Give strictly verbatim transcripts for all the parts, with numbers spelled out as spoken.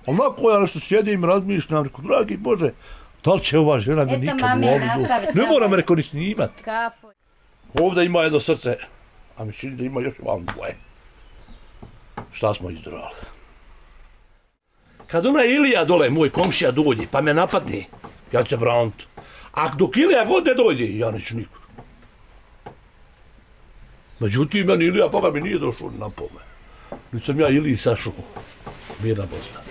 Onako ja nešto sjedim, razmišljam, rekao, dragi Bože, da li će ova žena me nikad u ovu doći? Ne mora me reko ni snimat. Ovdje ima jedno srce, a mi čini da ima još vam dvoje. Šta smo izdrali? Kad ona Ilija dole, moj komšija, dođe, pa me napadne, ja ću se braniti. A dok Ilija god ne dođe, ja neću nikog. Međutim, meni Ilija, pa ga mi nije došao na pome. Nisam ja Iliji sašao. Mirna Bosna.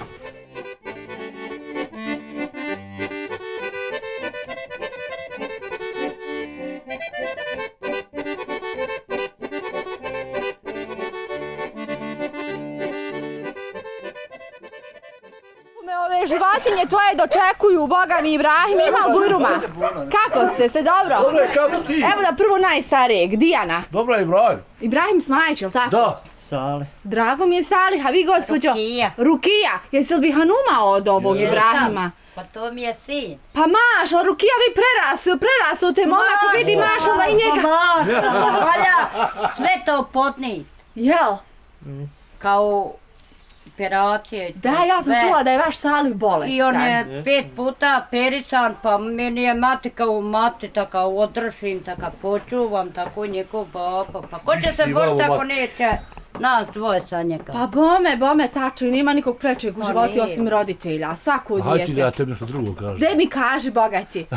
Ove životinje tvoje dočekuju, Boga mi Ibrahim, ima Bujruma. Kako ste, ste dobro? Dobro je, kako ti? Evo da prvo najstarijeg, Dijana. Dobro je, Ibrahim. Ibrahim Smajić, jel tako? Da. Salih. Drago mi je Salih, a vi gospođo? Rukija. Rukija. Jeste li vi Hanuma od ovog Ibrahima? Pa to mi je sin. Pa mašala, Rukija, vi prerastu, prerastu te momak, vidi mašala i njega. Mašala, valja sve to potni. Jel? Kao operacije. Da, ja sam čula da je vaš Salih bolestan. I on je pet puta perican, pa meni je mati kao mati, tako održim, tako počuvam, tako njegov baba. Pa ko će se boriti ako neće nas dvoje sa njega? Pa bome, bome, tačno, nema nikog prečeg u životu osim roditelja, svako dijete. Hajde da ja tebi nešto drugo kažem. Gde mi kaži, bogati?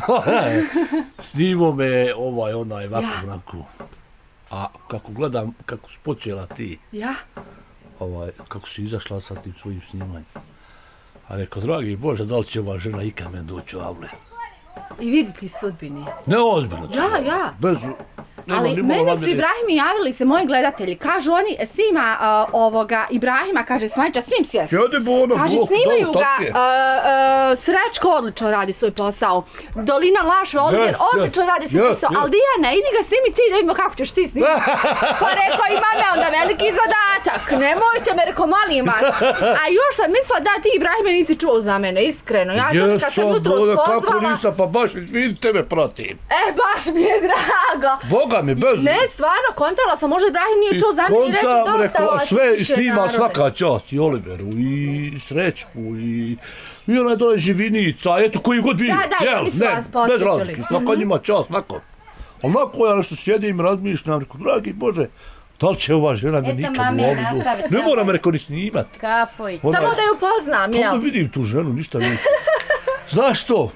Snimo me ovaj, onaj, ovako, onako. A kako gledam, kako si počela ti, Ja? ovaj, kako si izašla sa tim svojim snimanjem. A rekao, dragi Bože, da li će ova žena ikad me doći u avle? I viditi sudbini. Ne ozbiljno. Ja, ja. Bez... Ali mene su Ibrahimi javili se moji gledatelji, kažu oni snima uh, ovoga Ibrahima, kaže Smajića, smijem sjesti. Sjede bo ono, kaže snimaju ga, uh, uh, Srećko odlično radi svoj posao, Dolina Lašve, Oliver yes, odlično yes, radi svoj yes, posao, yes. ali Dijana, idi ga snimi ti da vidimo kako ćeš ti snimiti. Pa rekao, imam ja onda veliki zadatak, nemojte me, rekao, molim vas. A još sam mislila da ti Ibrahime nisi čuo za mene, iskreno. Ja yes, kad sam jutro spozvala... Kako nisam, pa baš vidite me pratim. E, baš mi je drago. Boga mi, bez... Ne, stvarno, kontala sam, možda Ibrahim nije čuo za mene i reći dosta vas sve snima svaka čast, i Oliveru, i Srećku, i... I onaj dole Živinica, eto koji god bio. Da, da, oni su vas posjećali. Bez razlike, svaka njima čast, svako. Onako ja nešto sjedim, razmišljam, rekao, dragi Bože, da li će ova žena me nikad u ovu doći? Ne mora me reko ni snimat. Kapović. Samo da ju poznam, jel? Kako da vidim tu ženu, ništa nisam. Znaš što?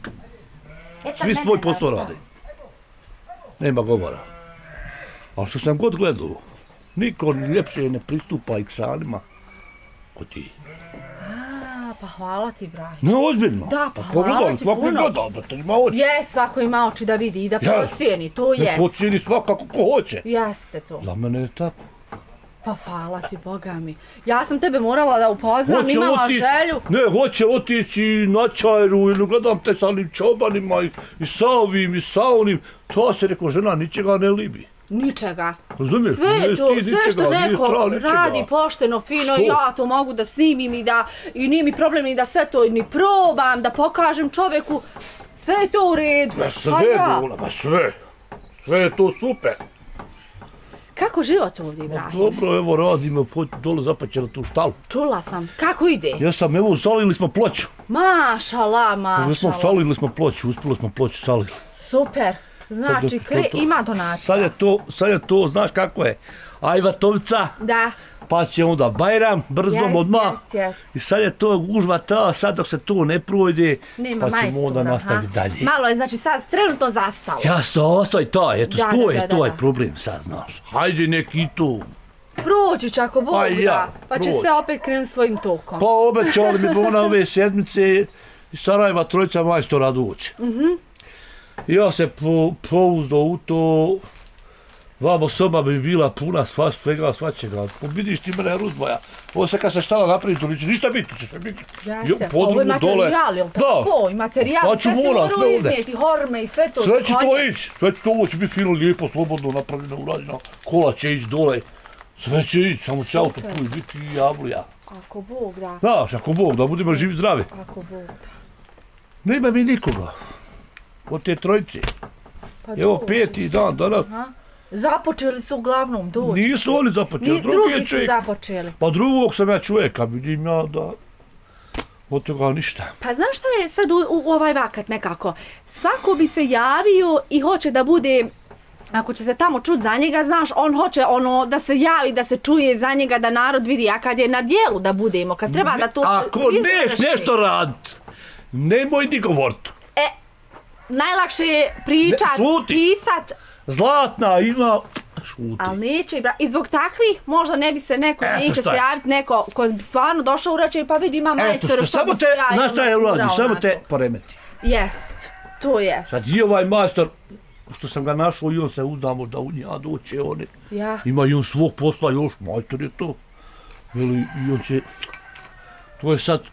Svi svoj posao rade. Nema govora. Ali što sam god gledao, niko ljepše ne pristupa iksanima ko ti. A, pa hvala ti, Ibrahim. Ne, ozbiljno. Da, pa hvala ti puno. Gledao, da ima oči. Jes, svako ima oči da vidi i da pocijeni, to jest. Ne pocijeni svakako ko hoće. Jeste to. Za mene je tako. Pa hvala ti, Boga mi. Ja sam tebe morala da upoznam, imala želju. Ne, hoće otići na Čajru ili gledam te sa onim čobanima i sa ovim i sa onim. To se rekao, žena ničega ne libi. Ničega. Razumiješ? Sve je to, sve što neko radi pošteno, fino, ja to mogu da snimim i da, i nije mi problem ni da sve to ni probam, da pokažem čoveku, sve je to u redu. Ma sve, Bola, ma sve. Sve je to super. Kako život ovdje, Ibrahim? Dobro, evo radimo, dole zapaćela tu štalu. Čula sam. Kako ide? Ja sam, evo, salili smo ploču. Mašala, mašala. Smo salili smo ploču, uspjeli smo ploču salili. Super. Znači, ima donacija. Sad je to, sad je to, znaš kako je, ajvatovca. Da. Pa će onda Bajram, brzom odmah. I sad je to gužva ta, sad dok se to ne projde, pa ćemo onda nastaviti dalje. Malo je, znači sad trenutno zastalo. Jasno, ostoj to, eto, to je, to je problem sad, znaš. Hajde neki tu. Proći će ako Bog da, pa će se opet krenuti svojim tokom. Pa obećali mi bo na ove sedmice iz Sarajeva trojica majstora doći. Ja se pouzdao u to, vamo soba bi bila puna sva, svega, svačega. Vidiš ti mene Rudboja, ovo se kad se štala napraviti, to ništa biti će sve biti. Jeste, ovo je materijal, jel tako? I materijal, sve se moramo iznijeti, horme i sve to. Sve će to ići, sve će to, ovo će biti fino, lijepo, slobodno napravljeno, urađeno. Kola će ići dole, sve će ići, samo će auto puj biti i javlija. Ako Bog da. Znaš, ako Bog da, budemo živi zdravi. Ako Bog da. Nema mi nikoga. Od te trojice. Evo peti dan danas. Započeli su uglavnom doći. Nisu oni započeli. Drugi su započeli. Pa drugog sam ja čovjeka, vidim ja da Od toga ništa. Pa znaš šta je sad u, u ovaj vakat nekako? Svako bi se javio i hoće da bude, ako će se tamo čut za njega, znaš, on hoće ono da se javi, da se čuje za njega, da narod vidi, a kad je na dijelu da budemo, kad treba Ne, da to ako neš nešto radit, nemoj ni govorit. E, najlakše je pričat, Ne, šuti. pisat, Zlatna ima, šuti. ali neće, bra- i zbog takvih možda ne bi se neko, Eto neće šta se je. javiti neko ko bi stvarno došao u reći, pa vidi ima Eto majstora, što, što samo bi te, se ja znaš šta je uradi, samo te poremeti. Jest, to jest. Sad i ovaj majstor, što sam ga našao i on se uzdamo da u nja doće, on je, Ja. ima i on svog posla još, majstor je to. Veli, i on će, to je sad,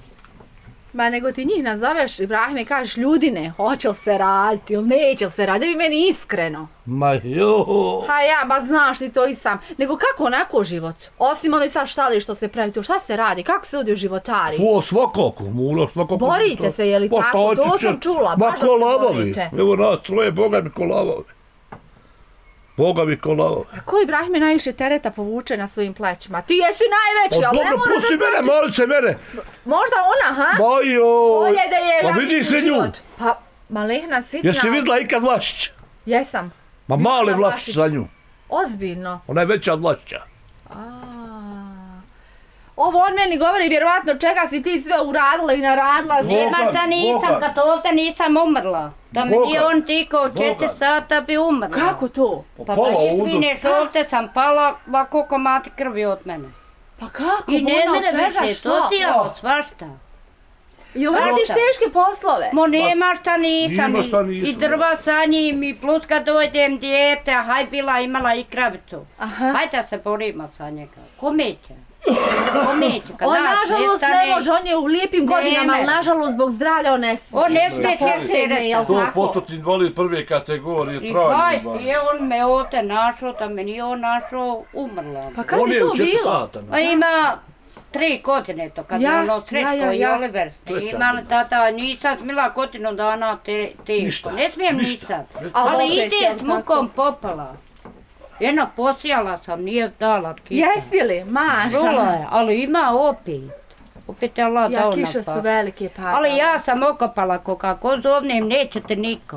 Ma nego ti njih nazoveš, Ibrahime, i kažeš ljudine, hoće li se raditi ili neće li se raditi, vi meni iskreno. ma jo. Ha ja, ba znaš ti to i sam. Nego kako onako život? Osim ove sad štali što se pravi tu, šta se radi, kako se ljudi u životari? O, svakako, mula, svakako. Borite se, je li Pa tako? šta To će sam će- čula, Ma baš da ko se lavovi, borite. evo nas troje, Boga mi ko lavovi. Boga mi ko lavovi. A ko Ibrahime najviše tereta povuče na svojim plećima? Ti jesi najveći, Pa ali ne dobro, mora pusti da mene, znači. malice mene. Možda ona, ha? Ma joj. Bolje da je Pa ja vidi mislim, se nju. život. Pa, malehna sitna. Jesi vidjela ikad Vlašića? Jesam. Ma Vidjela male Vlašića. Vlašić za nju. Ozbiljno. Ona je veća od Vlašića. A. Ovo on meni govori vjerovatno čega si ti sve uradila i naradila. Boga, Nema šta nisam, Boga. kad ovdje nisam umrla. Da mi Boga. nije on tikao četiri Boga. sata bi umrla. Kako to? Pa Pala da ovdje. izvineš, ovdje sam pala, ovako komati krvi od mene. Pa kako? I ne Bona, od mene čega, više, što? to ti je od svašta. Jel radiš Boga. teške poslove? Mo nema šta nisam, Nima šta i- nisam, i drva sa njim, i plus kad dođem dijete, a haj bila imala i kravicu. Aha. Hajde da se borimo sa njega. Kome će? Kome će? Kad On nas nažalost ne nestane- može, on je u lijepim godinama, ali Neme. nažalost zbog zdravlja on ne smije. On ne smije Da četiri potegne, jel To tako? postotni invalid prve kategorije, I trajni haj, invalid. je on me ovdje našao, da me nije on našao, umrla. Pa kad On je je to u četiri bilo? sata. Pa ima tri godine to, kad Ja, je ono Srećko ja, ja, i ja. Oliver Treća snimali, godina. tata, nisam smila godinu dana te, teško, Ništa, ne smijem ništa. nisam. Ne- Ali Ali opet, ide jel s mukom popala. Jedno posijala sam, nije dala kiša. Jesi li? Čula Maša. je, ali ima opet. Opet je Allah Ja, dao na kiše su pa. velike padale. Ali ja sam okopala ko kako zovnem, nećete niko.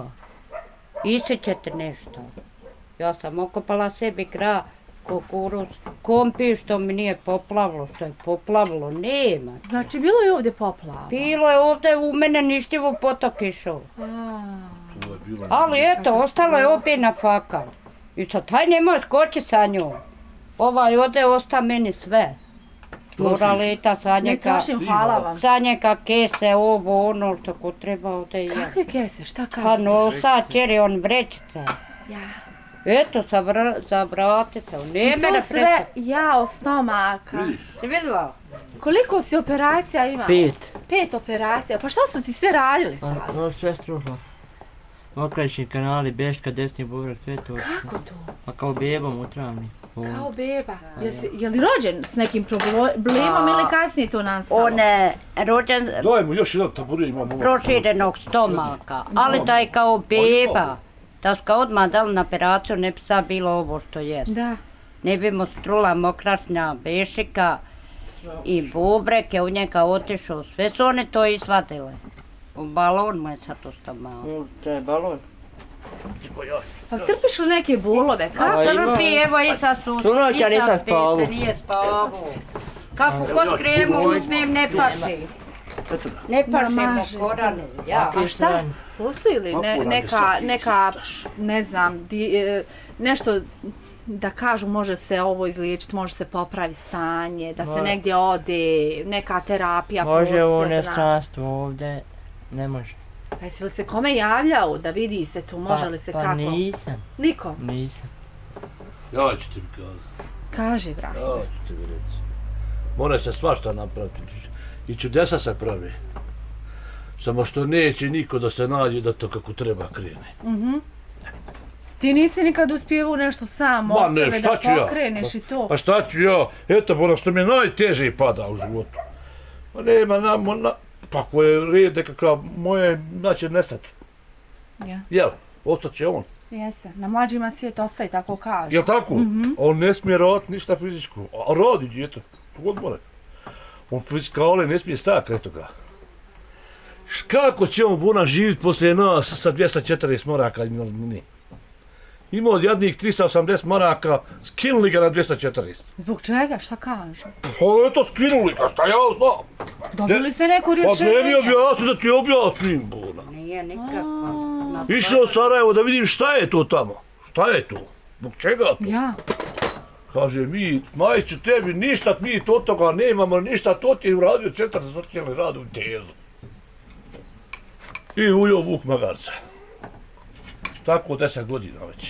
Isjećete nešto. Ja sam okopala sebi gra, kukuruz, kompi što mi nije poplavilo, što je poplavilo, nema. Znači, bilo je ovdje poplava. Bilo je ovdje u mene ništivo potok išao. A. To je bilo- Ali eto, ostalo je opet na fakal. I sad, haj nemoj skoči sa njom. Ovaj ode osta meni sve. Mora leta sa Ne njega, trošim, hvala vam. sa njega kese, ovo, ono što ko treba ovdje i ja. Kakve kese, šta Pa kaže? nosa, čeri on vrećica. Ja. Eto, zavr, zavrati se, I ne to mene sve presa. jao stomaka. Si vidjela? Koliko si operacija imao? Pet. Pet operacija. Pa šta su ti sve radili Pa sad? to sve stružno. Okrajšnji kanali, beška, desni bubreg, sve to. Kako to? Pa kao bebom u travni. Kao beba. Je, si, je li rođen s nekim problemom ili kasnije to nastalo? On je rođen Daj mu još jedan taburir, imamo ovo. proširenog stomaka, ali da je kao beba. Da su ga odmah dali na operaciju, ne bi sad bilo ovo što jest. Da. Ne bi mu strula mokrašnja bešika i bubrek je u njega otišao. Sve su one to izvadile. U balon mu je sad u stomaku. To je balon. Pa trpiš li neke bolove? A, Kako? ima- Trpi, evo i sad su... Tu noć ja i sad nisam spise, spavao. Nije spavao. Kako kod kremu uzmem ne paši. Ne paši mu Namaže. korane. Ja. A šta? Postoji li ne, Kako radi neka, sad ti neka, ne znam, di, e, nešto da kažu može se ovo izliječiti, može se popravi stanje, da se Može. negdje ode, neka terapija Može u posebna. inostranstvo ovdje, ne može. Pa jesi li se kome javljao da vidi se tu, može Pa- li se pa kako? nisam, Niko? nisam. Ja ću ti kazati, Kaži, brate. ja ću ti reći. Mora se svašta napraviti. I čudesa se pravi. Samo što neće niko da se nađe da to kako treba krene. Mhm. Ti nisi nikad uspjevao nešto sam Ma od ne, sebe šta da ću ja? pokreneš i to? Pa šta ću ja? Eto, ono što mi najteže pada u životu. Pa nema nam, na, pa ko je red nekakav, moje, znači nestati. Ja, Jel, ostaće on. jeste. Na mlađima svijet ostaje, tako kažu. Jel tako? On ne smije raditi ništa fizičko. A radi djete, to god more. On fiskale ne smije stajati kraj toga. Kako će on Buna živjeti poslije nas sa dvjesto četrdeset maraka? Imao od jednih trista osamdeset maraka, skinuli ga na dvjesto četrdeset. Zbog čega? Šta kaže? Pa eto skinuli ga, šta ja znam. Dobili ste neko rješenje? Pa meni objasni da ti objasnim, Buna. Nije nikakva. Išao u Sarajevo da vidim šta je to tamo. Šta je to? Zbog čega to? Ja. Kaže mi, Majiću, tebi ništa, mi od toga nemamo, ništa, to ti je uradio centar za socijalni rad u Tezu. I ujeo Vuk magarca. Tako deset godina već.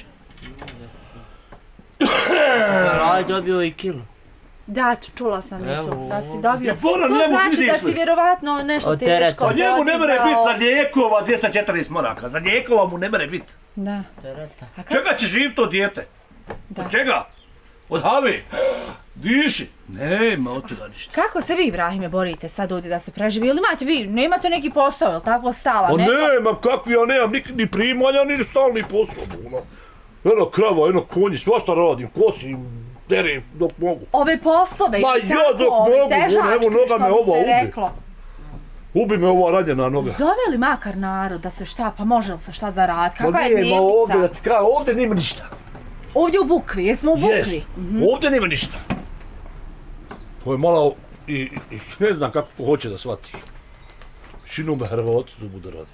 Ali dobio i kilo. Da, čula sam i to, da si dobio. Ja, Bora, To njemu znači vidiš da si li? vjerovatno nešto Od tereta. teško Pa njemu ne mere podizao. biti za lijekova dvjesto četrdeset maraka, za lijekova mu ne mere biti. Da. Tereta. A kako? Čega će živjeti to dijete? Da. Od čega? Od have? Diši? Nema od toga ništa. Kako se vi, Ibrahime, borite sad ovdje da se preživi? Ili imate vi, nemate neki posao, ili tako stala? Pa neko? nema, kakvi ja nemam ni, ni primanja, ni stalni posao. Ono. Eno krava, eno konji, svašta radim, kosim, derim dok mogu. Ove poslove, Ma ili ja tako, dok ove mogu, težačke, evo noga me što bi ova se ubi. reklo. Ubi me ova ranjena noga. Zove li makar narod da se šta, pa može li se šta zaraditi? Pa Kakva je nema ovdje, da dnevnica? ti kažem, ovdje nema ništa. Ovdje u Bukvi, jesmo u Jes, Bukvi? ovdje nema ništa. To je malo, i, i ne znam kako ko hoće da shvati. Većinom me Hrvati tu bude radi.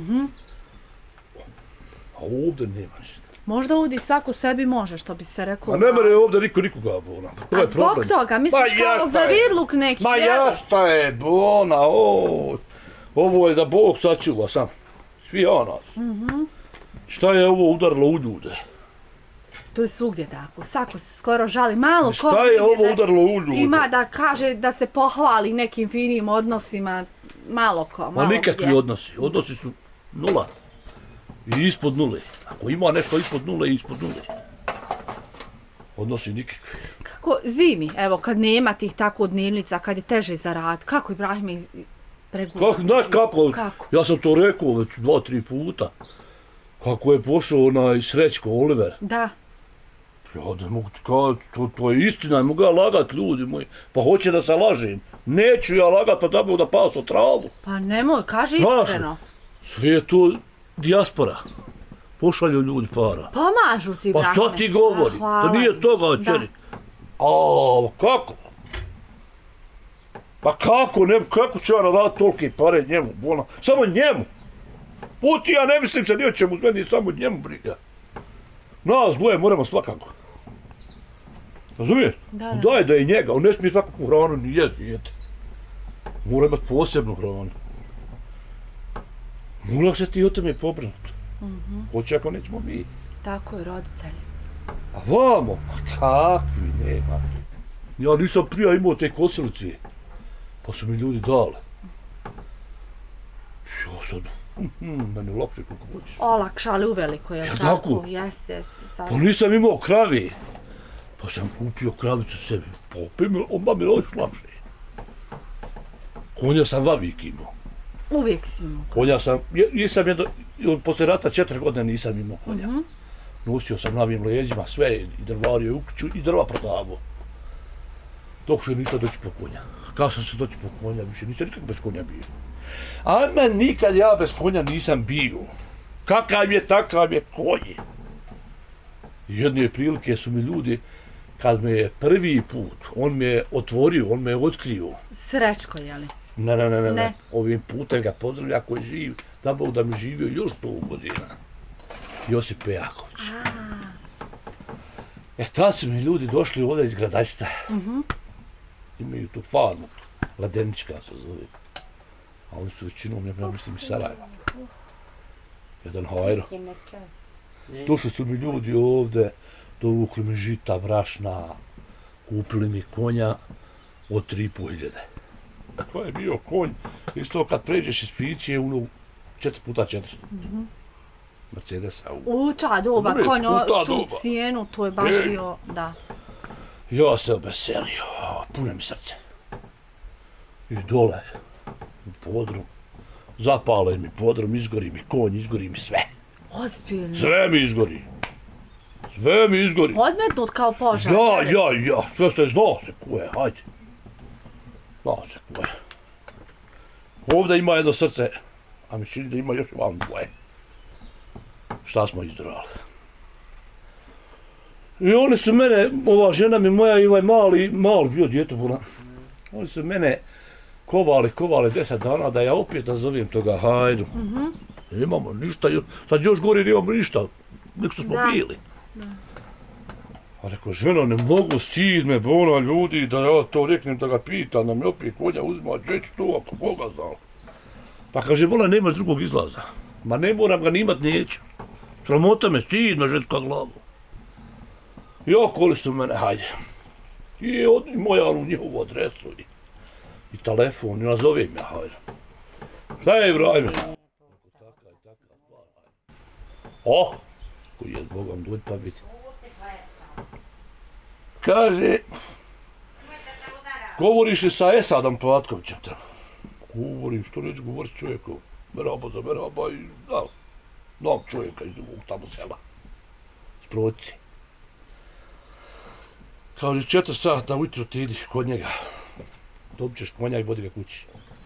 A ovdje nema ništa. Možda ovdje svako sebi može, što bi se reklo. A ne mere ovdje niko nikoga, Bona. To A je zbog problem. toga, misliš Ma ja kao šta za je? vidluk neki, Ma jel? ja šta je, Bona, o, ovo je da Bog sačuva sam. Svi ja nas. Šta je ovo udarilo u ljude? To je svugdje tako, svako se skoro žali, malo ko Šta je vidi ovo da udarilo u ljude? ima da kaže da se pohvali nekim finim odnosima, malo ko, Ma malo nikakvi gdje. odnosi. Odnosi su nula. I ispod nule. Ako ima nešto ispod nule, i ispod nule. Odnosi nikakvi. Kako zimi, evo kad nema tih tako dnevnica, kad je teže za rad, kako Ibrahime iz... pregura? Kako, znaš kako? Kako? Ja sam to rekao već dva, tri puta. Kako je pošao onaj Srećko Oliver. Da. Ja da mogu ti kazati, to, to je istina, ne mogu ja lagat ljudi moji. Pa hoće da se lažem. Neću ja lagat pa da bi da paso travu. Pa nemoj, kaži Znaš, iskreno. sve je to dijaspora. Pošalju ljudi para. Pomažu ti, Pa Ibrahime. sad ti govori, A, hvala da nije ti. toga Da. čeri. A kako? Pa kako, ne, kako ću ja raditi tolike pare njemu, Bona? Samo njemu. Puti, ja ne mislim se ni o čemu, meni samo njemu briga. Nas dvoje moramo svakako. Razumiješ? Da, da. Daj da je njega, on ne smije svakakvu hranu ni jest dijete. Mora imati posebnu hranu. Mora se ti o tome pobrinuti. Hoće ako nećemo mi. Tako je, roditelji. A vamo, ma kakvi nema. Ja nisam prija imao te kosilice, pa su mi ljudi dale. Ja sad, mm, meni je lakše kako hoćeš. Olakšali uveliko, je li Jel tako? tako? Jes, jes, sad. Pa nisam imao krave, pa sam kupio kravicu sebi. Pa mi, onda mi je još lakše. Konja sam vavik imao. Uvijek si imao. Konja sam, je- nisam jedno, poslije rata četiri godine nisam imao konja. Nosio sam na ovim leđima sve i drvario u kuću i drva prodavao. Dok što nisam doći po konja. Kad sam se doći po konja, više nisam nikak bez konja bio. A men nikad ja bez konja nisam bio. Kakav je, takav je konje. Jedne prilike su mi ljudi, kad me je prvi put, on me je otvorio, on me je otkrio. Srećko, je li? Ne, ne, ne, ne, Ne. ne. Ovim putem ga pozdravlja koji živi, da Bog da mi živio još sto godina. Josip Pejaković. E, tad su mi ljudi došli ovdje iz Gradajsta. Imaju tu farmu, Ladenička se zove. A oni su većinom, ne mislim, iz Sarajeva. Jedan hajro. Došli su mi ljudi ovdje, dovukli mi žita, brašna, kupili mi konja od tri i po hiljade. To je bio konj, isto kad pređeš iz Fiće, ono, četiri puta četiri. Mercedesa. u- U ta doba, Bre, konj, u ta tu doba. cijenu, to je baš Ej. bio, da. Ja se obeselio, puno mi srce. I dole, u podrum, zapale mi podrum, izgori mi konj, izgori mi sve. Ozbiljno. Sve mi izgori. Sve mi izgori. Odmetnut kao požar. Ja, je li? ja, ja, sve se zna se ko je, hajde. Znao se koje. Ovdje ima jedno srce, a mi čini da ima još vam dvoje. Šta smo izdrali. I oni su mene, ova žena mi moja i ovaj mali, mali bio djeto bolan. Oni su mene kovali, kovali deset dana da ja opet nazovem toga Hajdu. Mhm. Imamo ništa, sad još gori nemamo ništa, nek što smo Da. bili. A rekao, ženo, ne mogu, stid me, bona ljudi, da ja to reknem da ga pitam, da mi opet konja uzima, gdje ću to, ako Boga znao. Pa kaže, bona, nemaš drugog izlaza. Ma ne moram ga nimat, neću. Sramota me, stid me, ženska glavu. I okoli su mene, hajde. I od, i moja u njihovu adresu i, i telefon, i nazovem ja, hajde. Šta je, Ibrahime? O, koji je Bogom dođi pa vidi. Kaže, govoriš li sa Esadom Platkovićem tamo? Govorim, što neću govorit s čovjekom. Meraba za meraba i znam, znam čovjeka iz ovog tamo sela. S proci. Kaže, četiri sata ujutro ti idi kod njega. Dobit ćeš konja i vodi ga kući.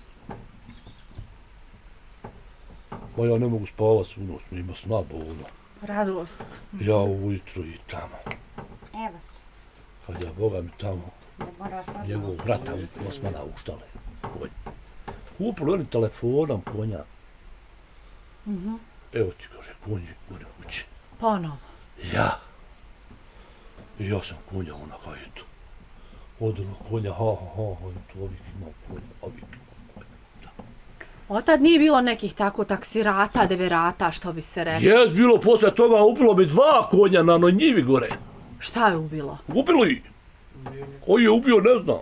Ma ja ne mogu spavat svu noć, mi ima sna bolno. Radost. Ja ujutro i tamo. Evo, Kad ja Boga mi tamo, ne moraš odmah. njegovog brata Osmana uštale. Konj. Kupili oni telefonom konja. Mhm. Evo ti kaže, konj je gore u kući. Ponovo. Ja. I ja sam konja ona kajetu. Odano konja, ha ha ha, ha, to ovik imao konja, ovik imao konja. Otad nije bilo nekih tako taksirata, deverata, što bi se rekao. Jes bilo posle toga, ubilo mi dva konja na onoj njivi gore. Šta je ubilo? Ubili. Koji je ubio, ne znam.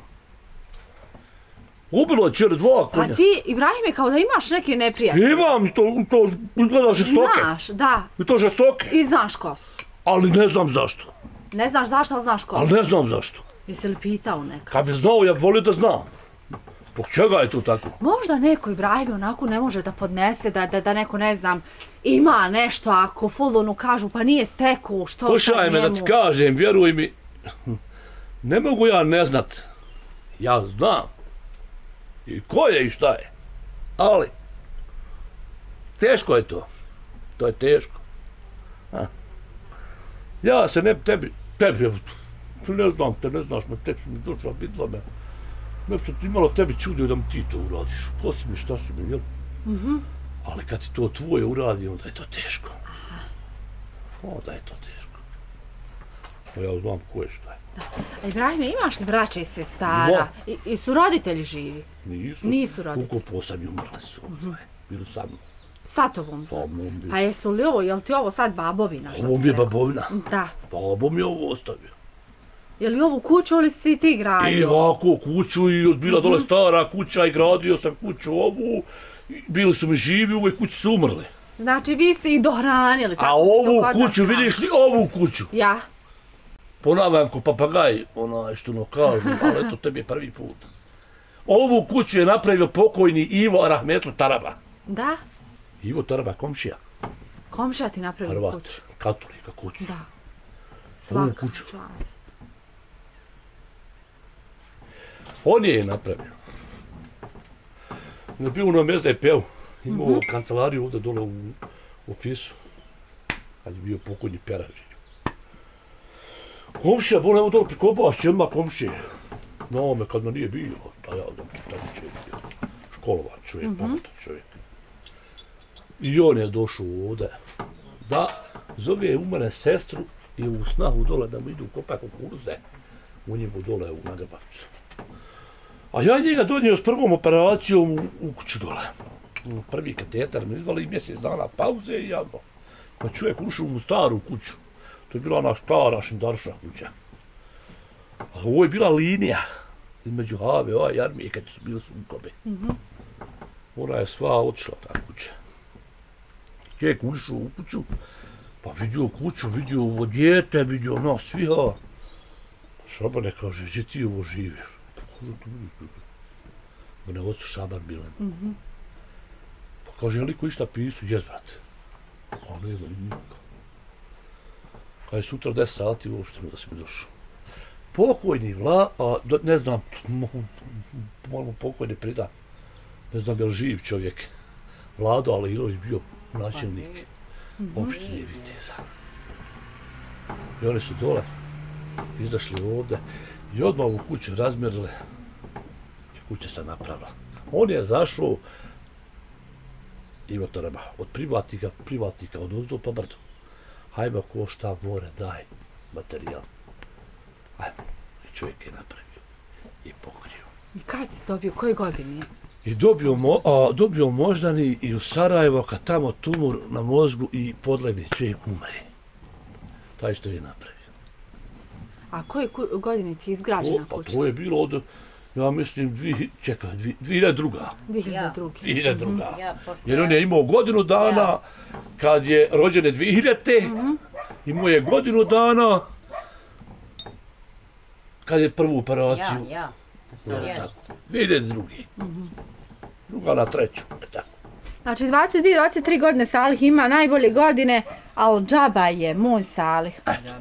Ubilo je čer dva konja. Pa ti, Ibrahime, kao da imaš neke neprijatelje. Imam to, to izgleda žestoke. Znaš, da. I to žestoke. I znaš ko su. Ali ne znam zašto. Ne znaš zašto, ali znaš ko Ali su. ne znam zašto. Jesi li pitao nekad? Kad bi znao, ja bi volio da znam. Zbog čega je to tako? Možda neko, Ibrahime, onako ne može da podnese, da, da, da neko, ne znam, ima nešto, ako Fulonu kažu, pa nije stekao, što Slušaj sad me da njemu. ti kažem, vjeruj mi, ne mogu ja ne znat. Ja znam. I ko je i šta je. Ali, teško je to. To je teško. A. Ja se ne tebi, tebi, evo, ne znam te, ne znaš me, tek si mi došla, vidla me. Ne bi se ti malo tebi čudio da mi ti to uradiš. Ko si mi, šta si mi, jel? Mhm. Ali kad ti to tvoje uradi, onda je to teško. Onda je to teško. Pa ja znam ko je šta je. A Ibrahime, imaš li braće i sestara? I, i su roditelji živi? Nisu. Nisu roditelji. Uko posami umrli su. Bili sa mnom. Sa tobom? Sa mnom bili. Pa jesu li ovo, jel ti ovo sad babovina? što Ovo si mi je rekao? babovina. Da. Babo mi je ovo ostavio. Je li ovu kuću ili si ti I gradio? ovako kuću i bila dole stara kuća i gradio sam kuću ovu. I bili su mi živi, u ovoj kući su umrli. Znači vi ste ih dohranili. A tako se to ovu kod nas kuću, kaže. vidiš li ovu kuću? Ja. Ponavljam ko papagaj, onaj što no kažu, ali eto tebi je prvi put. Ovu kuću je napravio pokojni Ivo Rahmetli Taraba. Da? Ivo Taraba, komšija, Komšija ti napravio Hrvat, kuću. katolika kuću. Da. Svaka kuću. čast. On je je napravio. Na bio u onom S D P-u, imao mm-hmm. kancelariju ovdje dole u ofisu, kad je bio pokojni Peraži. Komšija, bon, evo dole prikopavaš čema komšije. Na ovome kad me nije bio, a ja znam ti tamo čovjek bio. Školovan čovjek, mm-hmm. pametan čovjek. I on je došao ovdje da zove u mene sestru i u snahu dole da mu idu kopati kukuruze u njemu dole u Nagrbavcu. A ja njega donio s prvom operacijom u, u kuću dole. Prvi katetar mi izvali mjesec dana pauze i javno. Kad čovjek ušao u staru kuću, to je bila ona stara šindarša kuća. A ovo je bila linija između H V O i armije kad su bili sukobe. Mm-hmm. Ona je sva otišla ta kuća. Čovjek ušao u kuću, pa vidio kuću, vidio ovo dijete, vidio nas sviha. Šabane kaže, gdje ti ovo živiš? Mene ocu Šaban Bilan. Mm-hmm. Pa kaže, je li ko išta pisu? Jes, brate. A nema li nikako. Kaže, sutra deset sati uopšteno da si mi došao. pokojni vla, a, ne znam, malo pokojni prida, ne znam je li živ čovjek, Vlado Alilović bio načelnik opštine Viteza. I oni su dole izašli ovdje i odmah u kuću razmjerile i kuća se napravila. On je zašao Ivotorama, od privatnika, privatnika od ozdo pa brdo. Hajmo ko šta more, daj materijal. Ajmo, i čovjek je napravio i pokrio. I kad si dobio, koje godine? I dobio, mo, a, dobio moždani i u Sarajevo, kad tamo tumor na mozgu i podlegni čovjek umre. Taj što je napravio. A koje godine ti je izgrađena o, kuća? Pa to je bilo od, ja mislim, dvi, čekaj, dvi, dvije hiljade druga. dvije hiljade druge. dvije hiljade druga. Ja, Jer on je imao godinu dana, kad je rođene dvije hiljade. Imao je godinu dana, kad je prvu operaciju. Ja, ja. dvije hiljade druge. Druga na treću, tako. Znači dvadeset dvije dvadeset tri godine Salih ima najbolje godine, ali džaba je moj Salih.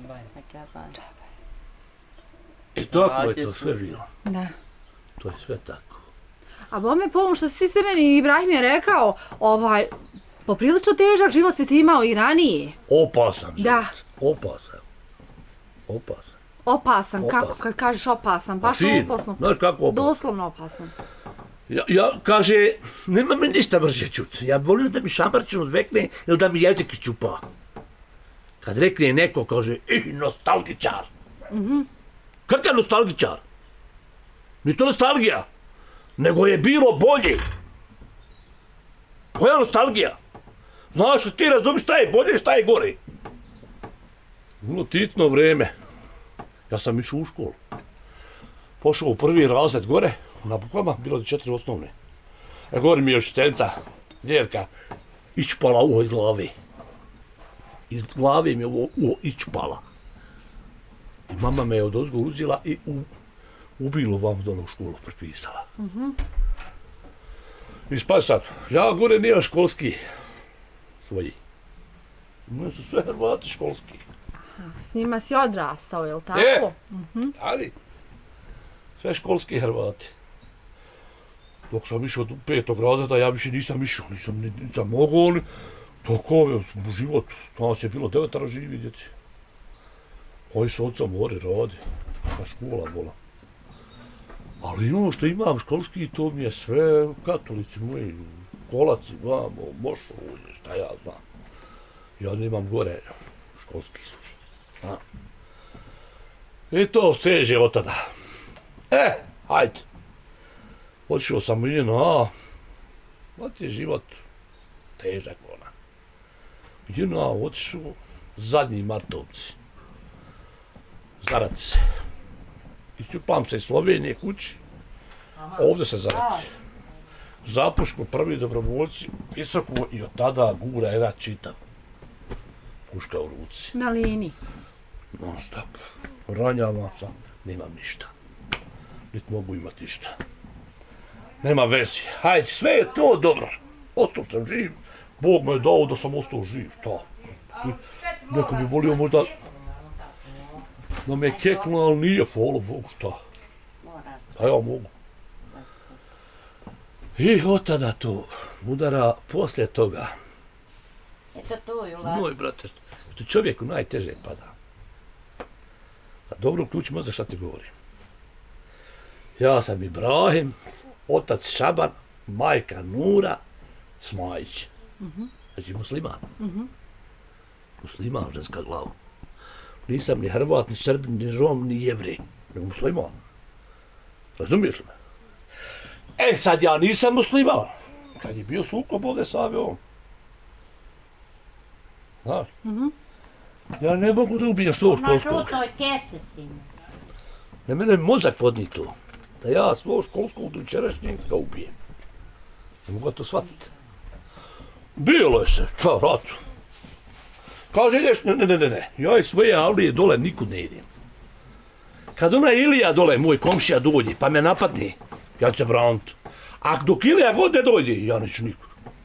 I tako je to sve bilo. Da. To je sve tako. A bome po ovom što si se meni Ibrahim je rekao, ovaj, poprilično težak život si ti imao i ranije. Opasan život. Da. Opasan. Opasan. Opasan, kako Opasan. kad kažeš opasan, baš Fin. opasno. Znaš kako opasan? Doslovno opasan. Ja, ja, kaže, nema me ništa mrže čut. Ja volim da mi šamrčinu zvekne ili da mi jezik čupa. Kad rekne neko, kaže, ih, nostalgičar. Mhm. Kakav nostalgičar? Nije to nostalgija, nego je bilo bolje. Koja nostalgija? Znaš, ti razumiš šta je bolje, šta je gore. Bilo titno vreme. Ja sam išao u školu. Pošao u prvi razred gore, na bukvama, bilo je četiri osnovne. E gore mi je učiteljica, Ljerka, išpala uho iz glave. Iz glave mi je ovo uho išpala. I mama me je od ozgo uzela i u, ubilo vam dole u školu prepisala. Mm-hmm. I spaj sad, ja gore nije školski svoji. Moje su sve Hrvati školski. S njima si odrastao, je li tako? Je, Mm-hmm. ali sve školski Hrvati. Dok sam išao od petog razreda, ja više nisam išao, nisam, nisam mogao, tako je život, nas je bilo devetara živi djeci. Koji su oca more radi, na škola vola. Ali ono što imam školski, to mi je sve katolici moji, kolaci, vamo, mošu, šta ja znam. Ja nemam gore školski svoj. I to seže od tada. E, hajde. Otišao sam u I N A, od je život težak ona. I N A otišao, zadnji martovci. Zarati se. Iščupam se iz Slovenije kući, ovdje se zarati. Zapuško prvi dobrovoljci, visoko i od tada gura je rat čitav. Puška u ruci. Na liniji. Non stop. Ranjavam sam, nemam ništa. Niti mogu imati ništa. Nema veze. Hajde, sve je to dobro. Ostao sam živ. Bog me je dao da sam ostao živ. To. Neko bi volio možda da me je keknuo, ali nije, hvala Bogu, šta. A ja mogu. I od tada to udara poslije toga. Eto to, Jula. Moj brate, što čovjeku najteže pada. Sad dobro uključi možda šta ti govorim. Ja sam Ibrahim, otac Šaban, majka Nura, Smajić. Mm-hmm. Znači musliman. Mm-hmm. Musliman, ženska glava. Nisam ni Hrvat, ni Srbin, ni Rom, ni Jevrej, nego musliman. Razumiješ li me? E sad ja nisam musliman. Kad je bio sukob ovdje s avionom. Znaš? Mm-hmm. Ja ne mogu da ubijem svog školskog. Na žutoj kese si me. Ne mene mozak podni to. Da ja svog školskog dojučerašnjeg ga ubijem. Ne mogu to shvatiti. Bilo je se, čao, ratu. Kaže, ideš, ne, ne, ne, ne, ja iz svoje avlije dole nikud ne idem. Kad ona Ilija dole, moj komšija, dođe, pa me napadne, ja ću se braniti. A dok Ilija god ne dođe, ja neću nikud.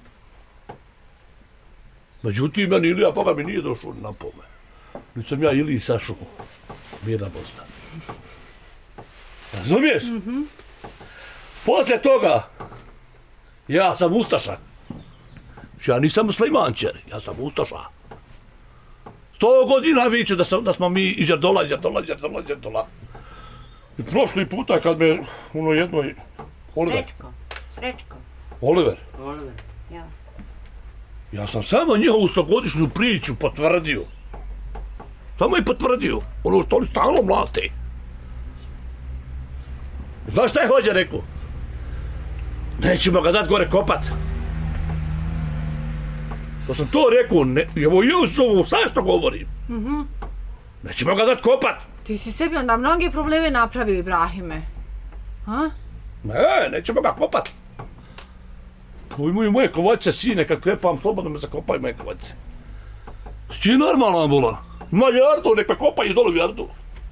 Međutim, meni Ilija, pa ga mi nije došao na pome. Nisam ja Iliji sašao. Mirna Bosna. Razumiješ? Poslije toga, ja sam ustaša. Ja nisam muslimančer, ja sam ustaša. Sto godina viću da, sam, da smo mi iđerdola, iđerdola, iđerdola, iđerdola. I prošli puta kad me ono jednoj... Oliver. Srećko, Srećko. Oliver. Oliver. Ja. Ja sam samo njihovu stogodišnju priču potvrdio. Samo i potvrdio. Ono što oni stalno mlate. Znaš šta je hođa rekao? Nećemo ga dat gore kopat. To sam to rekao, ne, evo još ovo, sad što govorim. Mhm. Nećemo ga dat kopat. Ti si sebi onda mnoge probleme napravio, Ibrahime. A? Ne, nećemo ga kopat. Ovo imaju moje kovačice, sine, kad krepam, slobodno me zakopaju moje kovačice. Si normalna bula. Ima jardu, nek me kopaju dole u jardu.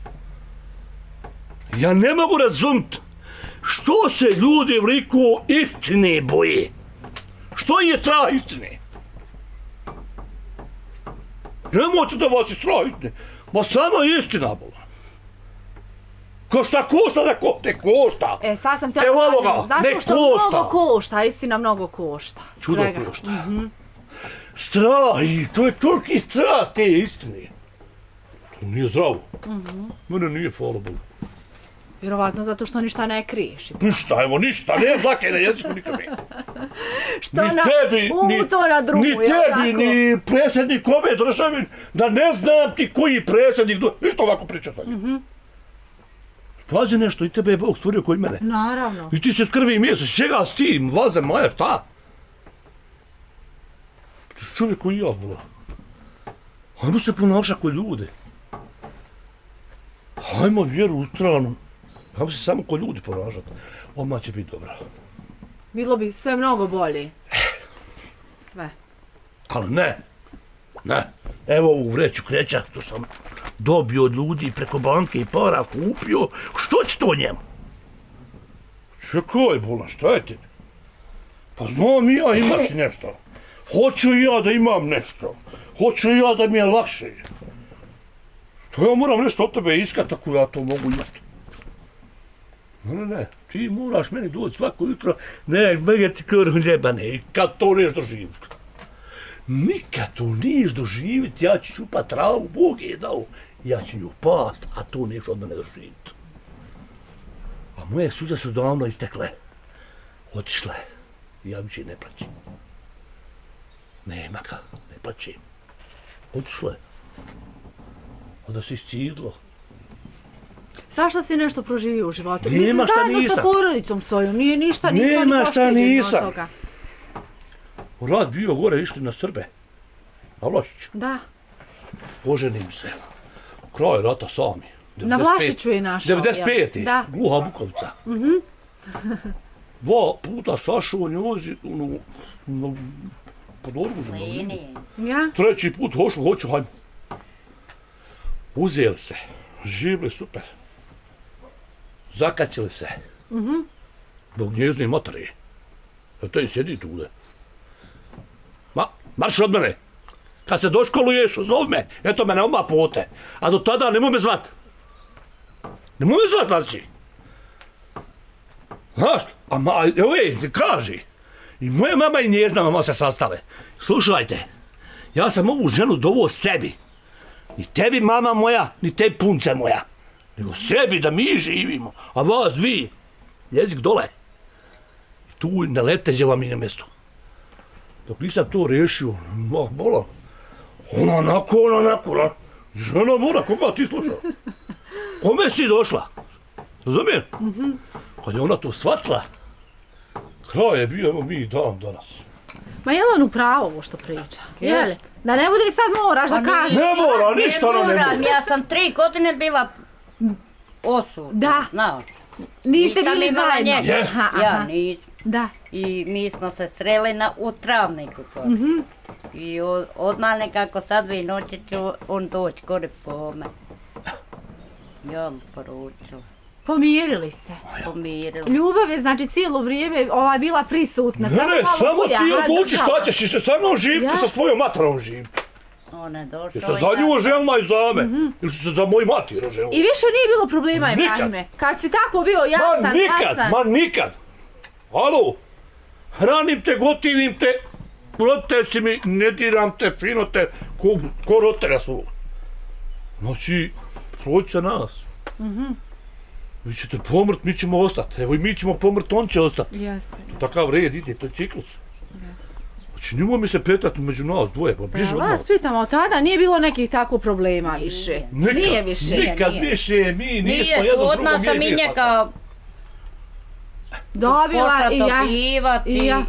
Ja ne mogu razumit što se ljudi vliku istine boje. Što je strah istine? Nemojte da vas je strah istine. Ma samo istina bula. Ko šta košta da kopne, košta. E, sad sam Evo htjela ovoga, kažem, ne zato što košta. mnogo košta, istina mnogo košta. Čudo Svega. košta. Strah, i to je toliki strah te istine. To nije zdravo. Mene nije, hvala Bogu. Vjerovatno zato što ništa ne kriješ. Ništa, evo ništa, nema dlake na jeziku nikad mi. Što Ni na, tebi, u, ni, to na drugu, ni jel tebi, tako? ni predsjednik ove države, da ne znam ti koji predsjednik, isto ovako priča sa njim. Pazi nešto, i tebe je Bog stvorio koji mene. Naravno. I ti se krvi i mjesec, čega s tim, vaze moja, šta? Ti si čovjek koji ja, bula. Hajmo se ponašati ko ljude. Hajmo vjeru u stranu. Hajmo se samo ko ljudi ponašati. Odmah će biti dobro. Bilo bi sve mnogo bolje. Sve. Ali ne. Ne. Evo ovu vreću kreća, što sam dobio od ljudi preko banke i para kupio. Što će to njemu? Čekaj, bola, šta je ti? Pa znam i ja imati nešto. Hoću i ja da imam nešto. Hoću i ja da mi je lakše. Što ja moram nešto od tebe iskati ako ja to mogu imati. Ne, ne, ne. Ti moraš meni doći svako jutro. Ne, mega ti koru ljebane. Kad to neš doživiti. Nikad to neš doživiti. Ja ću čupat travu. Bog je dao. Ja ću nju past. A to neš od mene doživiti. A moje suze su davno istekle. Otišle. Ja više ne plaćim. Nema ka, ne plaćim. Otišle. Onda si iscidlo. Svašta si nešto proživio u životu. Nema Mislim, šta zajedno nisam. sa porodicom svojom. Nije ništa, nisam Nema ni šta pošteđen od nisam. toga. Rad bio gore, išli na Srbe. Na Vlašiću. Da. Oženim se. Kraj rata sami. Na Vlašiću je našao. devedeset peti. jel? Da. Gluha Bukovica. Dva puta sašao njozi, ono, no, pod oružjem. Linije. Ja? Treći put hoću, hoću, hajmo. Uzeli se. Živli super. Zakačili se. Zbog njezne materi. Ja to im sjedi tude. Ma, marš od mene. Kad se doškoluješ, zove me. Eto mene odmah pote. A do tada nemoj me zvat. Nemoj me zvat, znači. Znaš, a ma, evo ej, kaži. I moja mama i njezna mama se sastale. Slušajte, ja sam ovu ženu doveo sebi. Ni tebi mama moja, ni tebi punce moja. Nego sebi da mi živimo. A vas dvi, jezik dole. Tu ne leteđe vam i na mjesto. Dok nisam to riješio, oh, bola. Ona onako, ona onako, ona. Žena mora, koga ti slušao? Kome si došla? Razumijem? Kad je ona to shvatila, kraj je bio, evo mi dan danas. Ma je li on u pravu ovo što priča? Je li? Da ne bude i sad moraš da Pa nije. kažeš. Ne mora, ništa ona ne moram, mora. ja sam tri godine bila osuda. Da. Znaš. Niste Nisam bili imala zajedno. njega. Aha, Ja aha. nisam. Da. I mi smo se sreli na, u travniku kod. I o- odmah nekako sad dvije noći ću on doći kod po me. Ja mu poručila, Pomirili se. pomirila. Ljubav je znači cijelo vrijeme ova bila prisutna. Ne, ne, malo samo bolja, ti aha, odluči držala. šta ćeš i se sa mnom živiti, Ja? sa svojom materom živiti. On je došao. Jesi se za nju oženila i za me? Ili si se za moju mati oženila? I više nije bilo problema, Nikad. Ibrahime. Kad si tako bio jasan, Ma nikad, jasan. ma nikad. Alo, hranim te, gotivim te, roditelj si mi, ne diram te, fino te, ko, ko roditelja svog. Znači, prođi sa nas. Vi ćete pomrt, mi ćemo ostati. Evo i mi ćemo pomrt, on će ostati. Jeste. Takav red ide, to je ciklus. Znači, nemoj mi se petati među nas dvoje, pa biži od nas. Vas pitam, od tada nije bilo nekih takvih problema više? Nikad, Nije više. nikad Nije. više, mi nismo Nije, jedno odmah drugo, sam i nije njega Dobila i ja. dobivati. I ja.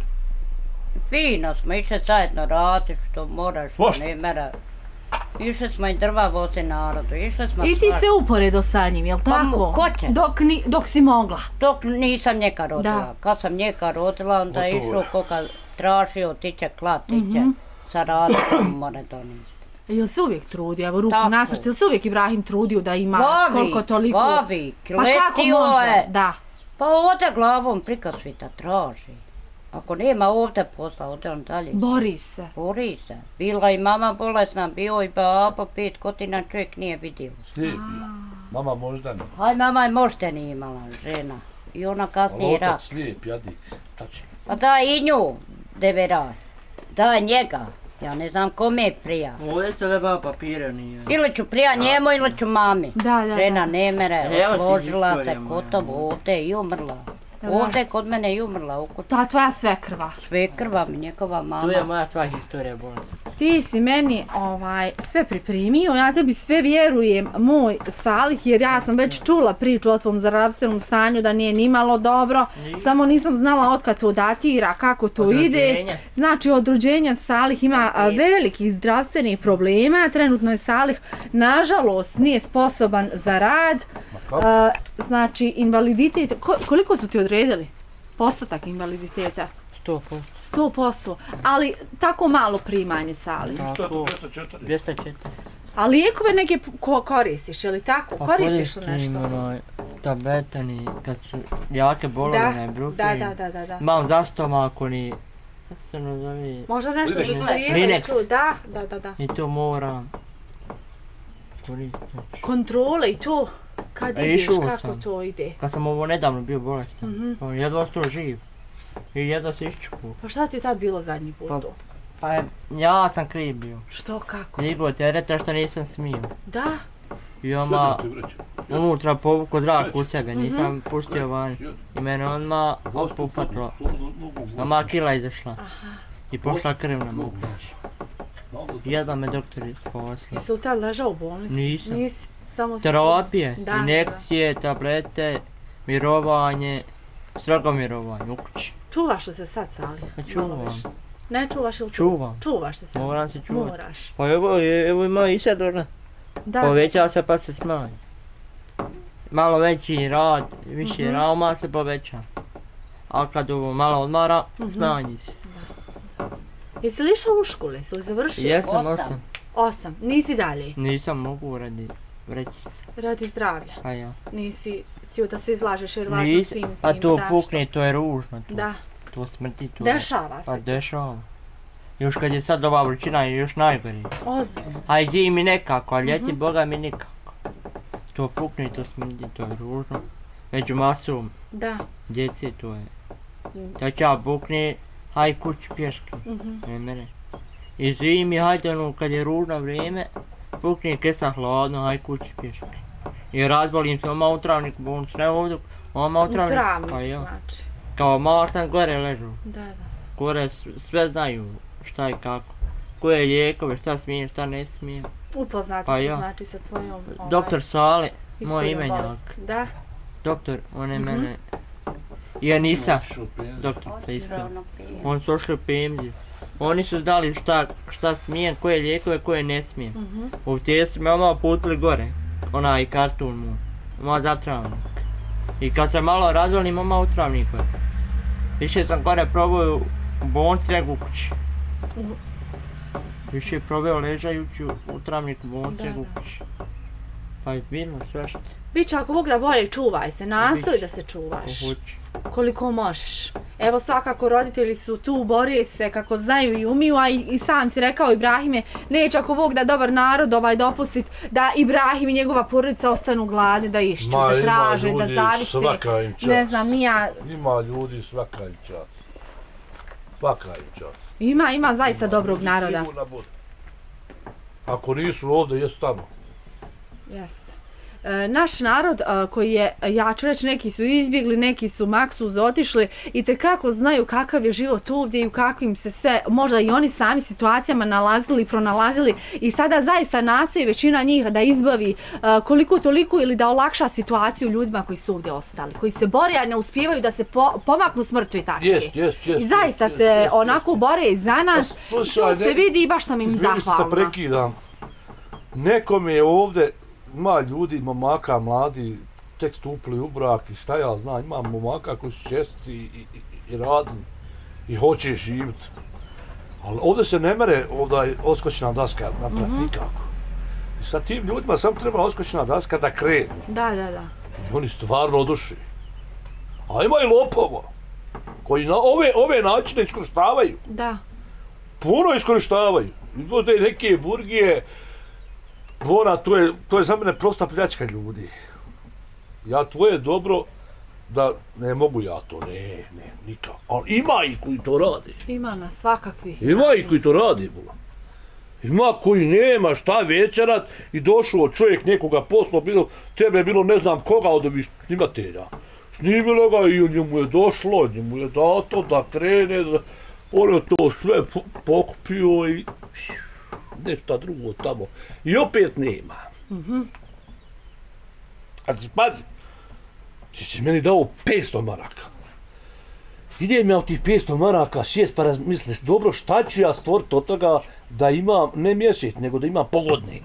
Fino smo išli zajedno raditi što moraš, što Svašta. ne mora. Išli smo i drva voze narodu, išli smo I ti svašta. se uporedo sa njim, jel Pa tako? ko će? Dok, ni, dok si mogla. Dok nisam njega rodila. Da. Kad sam njega rodila, onda je Gotovo je. išao koga tražio, ti će klat, ti će sa radom more donijeti. Jel se uvijek trudio, evo ruku Tako. nasrć, jel se uvijek Ibrahim trudio da ima Babi, koliko toliko? babi, Pa kako letio može? je. Da. Pa ode glavom prika svita traži. Ako nema ovdje posla, ode on dalje. Bori se. Bori se. Bila i mama bolesna, bio i baba, pet godina čovjek nije vidio. Slijepi. Mama možda ne. Aj, mama je moždani imala, žena. I ona kasnije Ali rat. otac slijep, jadik, tačno. Pa daj i nju, deveraj. Daj njega. Ja ne znam kome je prija. Ovdje se leba papira nije. Ili ću prija njemu, ili ću mami. Da, da, Žena da. ne mere, Evo ti odložila se istorija moja. gotovo ovdje i umrla. Da. Ovdje kod mene i umrla u kući. Ta tvoja svekrva. Sve krva mi, njegova Tu je mama. moja sva historija bolesti. Ti si meni ovaj, sve pripremio, ja tebi sve vjerujem, moj Salih, jer ja sam već čula priču o tvom zdravstvenom stanju da nije nimalo dobro, Nije. samo nisam znala otkad to datira, kako to Od ide. rođenja. Znači od rođenja Salih ima a, velikih zdravstvenih problema, trenutno je Salih nažalost nije sposoban za rad, kako? a, znači invaliditet, ko- koliko su ti odredili? Postotak invaliditeta? Sto posto. sto posto, ali tako malo primanje Salih. Što je Tako. to dvjesto četiri? dvjesto četiri. A lijekove neke ko- koristiš, je li tako? Pa Koristiš li koristim nešto? ono, tabletani, kad su jake bolovine, brufi. da, da, da, da, da. Imam za stomaku ni, kako se ono zove, Možda nešto Linex. što zarijeva Linex. tu, da, da, da, da. i to moram koristiti. Kontrole i to, kad A ideš, išao kako sam. to ide? Kad sam ovo nedavno bio bolestan, Mhm. pa jedva ostao živ. I jedva se iščupu. Pa šta ti je tad bilo zadnji put Pa- to? Pa je- ja sam kriv bio. Što, kako? Digo tereta što nisam smio. Da, I oma Sjedi ti vreće. unutra povukao zrak u sebe, Mhm. nisam pustio van. Sjedi. I mene odmah opufatilo. Slobodno mogu. Oma kila izašla. aha. I pošla krv na mog pleć. Malo da- Jedva me doktor spasla. Jesi li tad ležao u bolnici? Nisam. Nisi, samo si... Terapije, Da, injekcije, tablete, mirovanje, strogo mirovanje u kući. Čuvaš li se sad, Salih? Pa Malo čuvam. više. Ne čuvaš ili Čuvam. Čuvaš se sad? Moram se čuvati. Moraš. Pa evo, evo ima i sad ona. Da. Poveća se pa se smanji. Malo veći rad, više Mhm. rauma se poveća. A kad ovo malo odmara, Mhm. smanji se. Jesi li išao u školu? Jesi li završio? Jesam Osam. osam. Osam. Nisi dalje. Nisam mogu radi vrećice. Radi zdravlja. Pa ja. Nisi htio da se izlažeš vjerovatno Nis, svim a tim, to da, pukne, to je ružno. To, Da, to smrti, to je. dešava Pa se. dešava. Još kad je sad ova vrućina je još najgori. Ozbiljno. A i zimi nekako, a ljeti Mhm. boga mi nikako. To pukne, to smrti, to je ružno. Među masom Da. djece to je. Mm. Tača pukne, haj kući pješke. Mhm. Ne mene. I zimi, hajde ono kad je ružno vrijeme, pukne kesa hladno, haj kući pješke. I razbolim se, oma u travniku bolnicu, ne ovdje, oma u U travniku. travnik Pa ja. znači. Kao malo sam gore ležu. Da, da. Gore s- sve znaju šta i kako. Koje lijekove, šta smije, šta ne smije. Upoznati Pa si ja. znači sa tvojom ovaj, Doktor Sale, moj istorijom imenjak. bolesti. Da. Doktor, on je Mhm. mene... I Anisa, Što penziju? doktor sa isto. Ravno prije. On su ošli u penziju. Oni su znali šta, šta smijem, koje lijekove, koje ne smijem. Mhm. U te su me oma uputili gore, onaj kartun mu, oma zatravnik. I kad se malo razvolim, oma u travnik gore. Više sam gore probao u bolnici nego u kući. Mhm. Više je probao ležajući u u travniku bolnici Da, nego u da. kući. Pa je bilo sve što Biće ako Bog da bolje, čuvaj se, nastoj Biće. da se čuvaš. hoću. koliko možeš. Evo svakako roditelji su tu, bore se kako znaju i umiju, a i, i sam si rekao Ibrahime, neće ako Bog da dobar narod ovaj dopustit da Ibrahim i njegova porodica ostanu gladni, da išću, Ma, da traže, ljudi, da zavise. Svaka im čast. Ne znam, nija... Ima ljudi, svaka im čast. Svaka im čast. Ima, ima zaista ima, dobrog naroda. Sigurno bude. Ako nisu ovdje, jesu tamo. Jeste. Naš narod koji je, ja ću reći, neki su izbjegli, neki su maksuz otišli i tekako znaju kakav je život ovdje i u kakvim se sve, možda i oni sami situacijama nalazili i pronalazili i sada zaista nastoji većina njih da izbavi koliko toliko ili da olakša situaciju ljudima koji su ovdje ostali, koji se bore, a ne uspijevaju da se po, pomaknu s mrtve tačke. Yes, yes, yes, I zaista yes, se yes, onako yes, bore i za nas, to se ne, vidi i baš sam im zahvalna. Da prekidam. Nekom je ovdje, ima ljudi, momaka, mladi, tek stupili u brak i šta ja znam, ima momaka koji su česti i, i, i radni i hoće živjeti. Ali ovdje se ne mere ovdje odskočna daska napraviti mm-hmm. nikako. I sa tim ljudima samo treba odskočna daska da krenu. Da, da, da. I oni stvarno oduši. A ima i lopova koji na ove, ove načine iskorištavaju. Da. Puno iskorištavaju. I ovdje neke burgije, Bona, to je, to je za mene prosta pljačka ljudi. Ja tvoje dobro da ne mogu ja to, ne, ne, nikako. Ali ima i koji to radi. Ima na svakakvih. Ima i koji to radi, bola. Ima koji nema šta večerat i došao čovjek nekoga posla, bilo, tebe je bilo ne znam koga od ovih snimatelja. Snimilo ga i njemu je došlo, njemu je dato da krene, da on je to sve pokupio i nešto drugo tamo. I opet nema. Mm-hmm. A ti pazi, ti si meni dao petsto maraka. Idem ja u tih petsto maraka sjest pa razmisliš, dobro šta ću ja stvoriti od toga da imam, ne mjesec, nego da imam pogodni.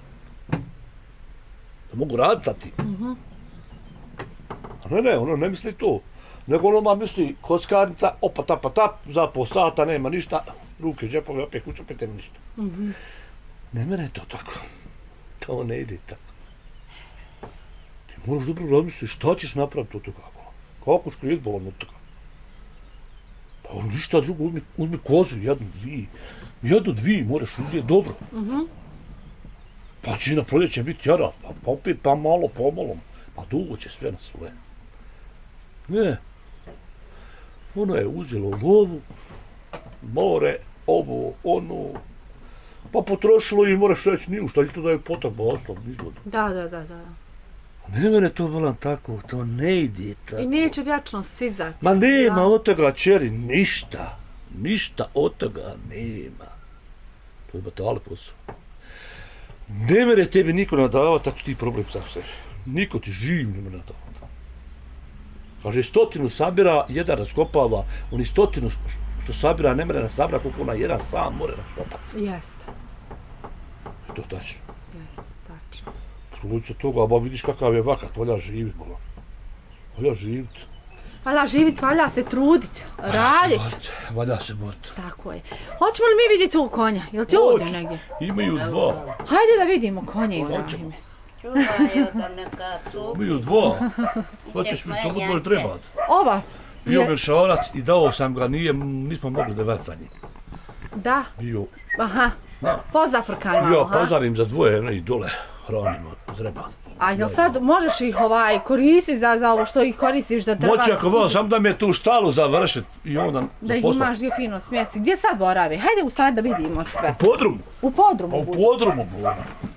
Da mogu raditi sa tim. Mm-hmm. A ne, ne, ono ne misli to. Nego ono ma misli kockarnica, opa tapa tap, za pol sata nema ništa, ruke džepove, opet kuću, opet nema ništa. Mm-hmm. Ne mene to tako. To ne ide tako. Ti moraš dobro razmisliti šta ćeš napraviti od toga. Kako škrijet bolan od toga? Pa ništa drugo, uzmi, uzmi kozu, jednu, dvije. Jednu, dvije moraš uzeti dobro. Mm-hmm. Pa će na proljeće biti jarat, pa opet pa malo pomalo. Pa dugo će sve na svoje. Ne. Ono je uzelo lovu, more, ovo, ono, pa potrošilo i moraš reći niju šta isto da je potak bosla, izgleda. Da, da, da, da. Ne mene to volam tako, to ne ide tako. I neće vječno stizati. Ma nema ja. od toga, čeri, ništa. Ništa od toga nema. To je batale posao. Ne mere tebi niko nadava, tako ti problem sam sebi. Niko ti živ ne mere nadava. Kaže, stotinu sabira, jedan raskopava, oni stotinu što sabira ne mere nasabira koliko ona jedan sam more raskopati. Jeste. To je tačno. Jeste, tačno. Trudice toga, ba vidiš kakav je vakat, valja živit, bola. Valja živit. Valja živit, valja se trudit, radit. Valja se borit. Tako je. Hoćemo li mi vidjeti ovog konja? Jel ti ovdje negdje? Imaju dva. Hajde da vidimo konje, Ibrahime. Čuvaju da neka su. Imaju dva. Hoćeš mi to bude trebat. Ova? Bio mješarac i dao sam ga, nije, nismo mogli da već za njih. Da? Bio. Aha. Da. Pozafrkan malo, Ja ha? pozarim za dvoje, ne i dole, hranimo, treba. A jel sad možeš ih ovaj koristiti za, za ovo što ih koristiš da treba... Moći ako volim, sam da me tu štalu završit i onda da ih posla. imaš gdje fino smjesti. Gdje sad borave? Hajde u sad da vidimo sve. U podrumu. U podrumu U budu. podrumu budu.